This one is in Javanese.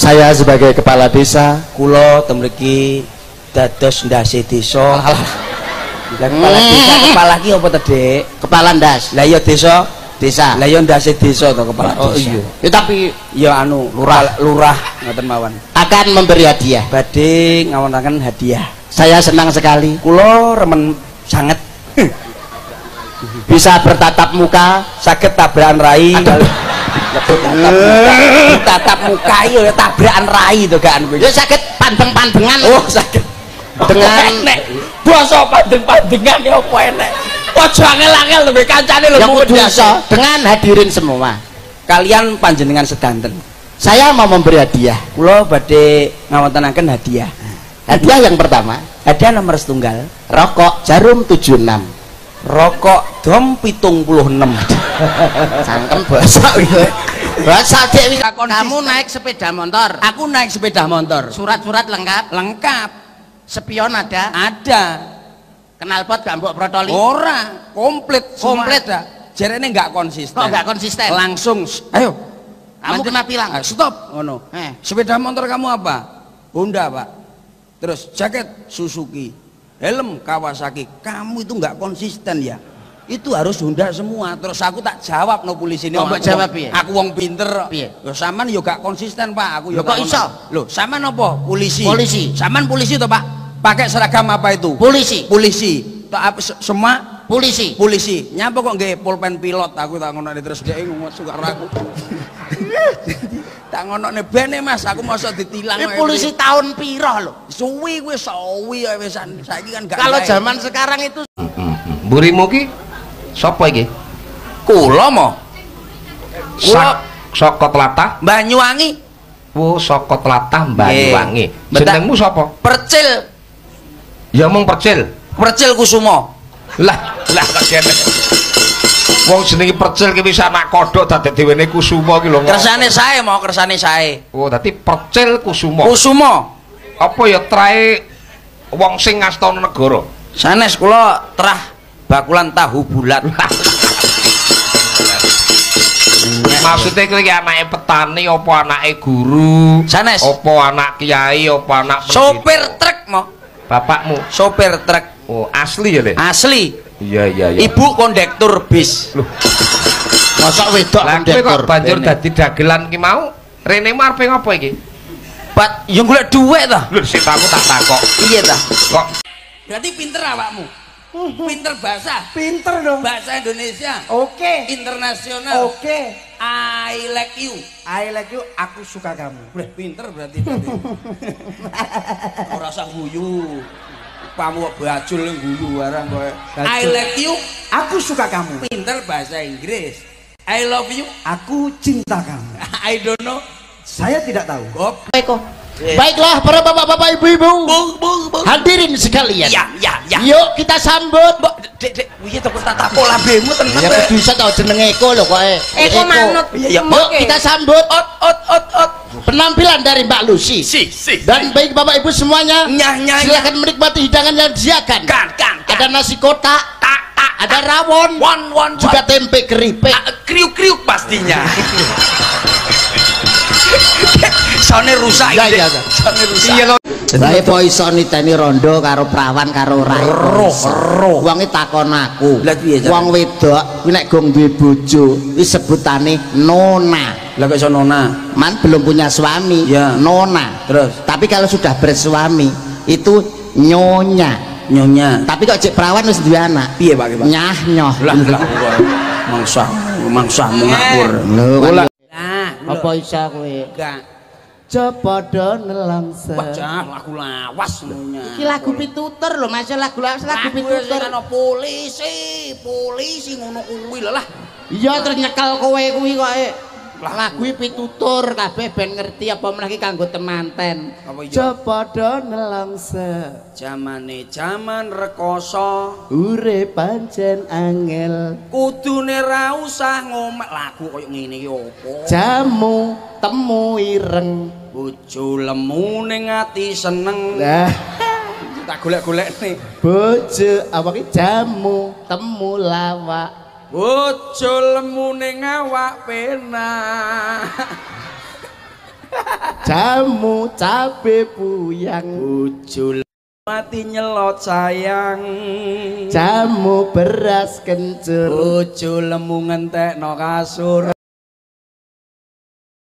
Saya sebagai kepala desa, kula temriki dados ndase desa. Kepala desa, kepala ki apa to, Dik? kepala ndas Lah ya desa, desa. lah ya ndase desa to kepala desa. Oh iya. Ya, tapi Ya anu lurah ngoten mawon. akan memberi hadiah. Badhe ngawonaken hadiah. Saya senang sekali Kula remen sanget bisa bertatap muka. saged tabrakan rai. Aduh. Tatap muka yo tabrakan rai to gak anu. Ya sakit pandeng-pandengan. Oh, saged Dengan basa pandeng-pandengan ya apa enek. Aja angel-angel lho kancane lho yang mung kudu iso dengan hadirin semua. kalian panjenengan sedanten. Saya mau memberi hadiah. Kula badhe ngawontenaken hadiah. Hadiah yang pertama, Hadiah nomor setunggal, rokok Jarum 76. rokok dom 76. Cangkem bahasa bahasa Dek. Kamu naik sepeda motor. Aku naik sepeda motor. Surat-surat lengkap. Lengkap. Spion ada. Ada. Knalpot gak mbok protoli. Ora, komplit. Komplit. Jarene enggak konsisten. Kok gak konsisten? Langsung, ayo. Kamu kena tilang. Stop. Ngono. Sepeda motor kamu apa? Honda, Pak. Terus jaket Suzuki. Helm Kawasaki. Kamu itu enggak konsisten ya. Itu harus Honda semua. Terus aku tak jawab no polisi ini. Kok mbok jawab piye? Aku wong pinter. Piye? Lho sampean yo gak konsisten, Pak. Aku yo Lho, kok iso? Lho, sampean apa? Polisi. Polisi. Sampean polisi toh, Pak? Pakai seragam apa itu? Polisi. Polisi. Tak semua Polisi. polisi. Nyapa kok nggih pulpen pilot aku tak ngono terus dhek ngomong suka aku. Tak ngonokne bene Mas, aku mosok ditilang. Ini polisi tahun piro lho? Suwi kuwi sawi wisan. Saiki kan gak. Kalau zaman sekarang itu Mburimu ki sapa iki? kula mo. Kula Saka Tlatah. Banyuwangi. Oh, saka Tlatah Banyuwangi. Betul. Jenengmu sapa? Percil. Ya mung Percil. Percil Kusumo. Lah kok kene. Wong jenenge Percil ki wis anak kodhok dadi dewene Kusuma ki lho. Kersane sae mau kersane sae. Oh, dadi Percil Kusuma. Kusumo. Apa ya trae wong sing ngastana negara? Sanes kula terah bakulan tahu bulat. Maksudnya kowe iki anake petani apa anake guru? Sanes. Apa anak kiai apa anak Sopir truk mo. bapakmu? Sopir truk. Oh, asli ya, Le? Asli. Iya. Ibu kondektur bis. Loh. Masa wedok Lah kowe kondektur. kok banjur Bene. dadi dagelan ki mau? Rene mu arep ngopo iki? Pat yang golek duit ta. Lho sik aku tak takok. Iya ta. Kok Berarti pinter awakmu. Pinter bahasa. Pinter dong. Bahasa Indonesia. Oke. Internasional. Oke. I like you. I like you. Aku suka kamu. Udah pinter berarti. Ora usah guyu. Kamu bajul yang guyu barang kowe. I like you. Aku suka kamu. Pinter bahasa Inggris. I love you. Aku cinta kamu. I don't know. Saya tidak tahu. Gop. Baiklah para bapak-bapak ibu-ibu, hadirin sekalian. Ya. Yuk kita sambut. Dek, piye to tak pola bemu tenan. Ya kudu iso tau jeneng Eko lho kok. Eko manut. Iya. Yuk kita sambut Ot. penampilan dari Mbak Lucy. Si. Dan baik bapak ibu semuanya, Nyah. silakan menikmati hidangan yang disediakan. Kan. Ada nasi kotak, ada rawon, Wan. juga tempe keripik. Kriuk pastinya. Soalnya rusak. Iya. Soalnya rusak. iya lho. Bae po iso niteni rondo karo prawan karo ora. Wonge takon aku. Lah piye, Jan? Wong wedok kuwi nek gong duwe bojo wis sebutane nona. Lah kok iso nona? Man belum punya suami, Ya. nona. Terus? Tapi kalau sudah bersuami itu nyonya. Nyonya. Tapi kok cek perawan wis duwe anak. Piye Pak? Nyah nyoh. Lah mangsa ngapur. Lho. Nah, Apa iso kowe? enggak. Copodo nelangsa. Wajah lagu lawas semuanya. Iki lagu pitutur lho, Mas, lagu pitutur. Ana polisi ngono kuwi lho lah. Iya terus nyekel kowe kuwi kok. Lagu pitutur kabeh ben ngerti apa meneh kanggo temanten. Apa iya? Copodo nelangsa. Jamane jaman rekoso, Urip pancen angel. kudune ra usah ngomek lagu koyo ngene iki opo? Jamu temu ireng. Bojo lemu ning ati seneng. Nah, Tak golek-golek nih. bojo apa ki jamu temu lawak. Bojo lemu ning awak penak. Jamu cabe buyang Bojo mati nyelot sayang. Jamu beras kencur Bojo lemu ngentekno kasur.